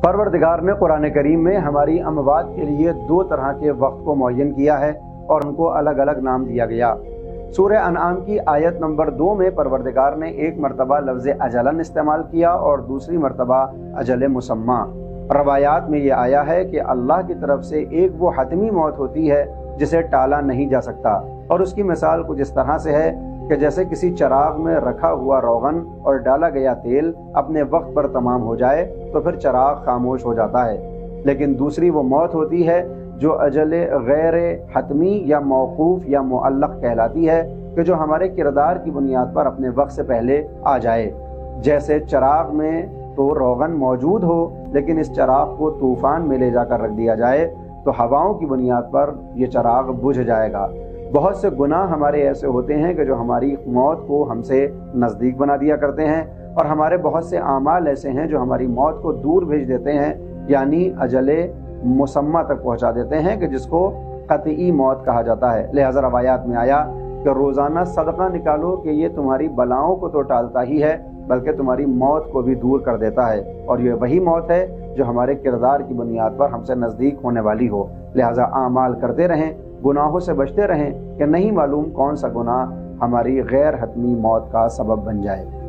परवरदिगार ने कुरान करीम में हमारी अमवात के लिए दो तरह के वक्त को मुअय्यन किया है और उनको अलग अलग नाम दिया गया। सूरह अनआम की आयत नंबर 2 में परवरदिगार ने एक मरतबा लफ्ज़ अजलन इस्तेमाल किया और दूसरी मरतबा अजल मुसम्मा। रवायात में ये आया है कि अल्लाह की तरफ से एक वो हतमी मौत होती है जिसे टाला नहीं जा सकता, और उसकी मिसाल कुछ इस तरह से है कि जैसे किसी चराग में रखा हुआ रोगन और डाला गया तेल अपने वक्त पर तमाम हो जाए तो फिर चराग खामोश हो जाता है। लेकिन दूसरी वो मौत होती है जो अजल गैर हतमी या मौकूफ या मुअल्लक कहलाती है, कि जो हमारे किरदार की बुनियाद पर अपने वक्त से पहले आ जाए। जैसे चराग में तो रोगन मौजूद हो लेकिन इस चराग को तूफान में ले जाकर रख दिया जाए तो हवाओं की बुनियाद पर यह चराग बुझ जाएगा। बहुत से गुनाह हमारे ऐसे होते हैं कि जो हमारी मौत को हमसे नज़दीक बना दिया करते हैं, और हमारे बहुत से आमाल ऐसे हैं जो हमारी मौत को दूर भेज देते हैं, यानी अजले मुसम्मा तक पहुंचा देते हैं, कि जिसको कतई मौत कहा जाता है। लिहाजा रवायात में आया कि रोज़ाना सदका निकालो कि ये तुम्हारी बलाओं को तो टालता ही है बल्कि तुम्हारी मौत को भी दूर कर देता है, और ये वही मौत है जो हमारे किरदार की बुनियाद पर हमसे नज़दीक होने वाली हो। लिहाजा आमाल करते रहें, गुनाहों से बचते रहें कि नहीं मालूम कौन सा गुनाह हमारी गैर हतमी मौत का सबब बन जाए।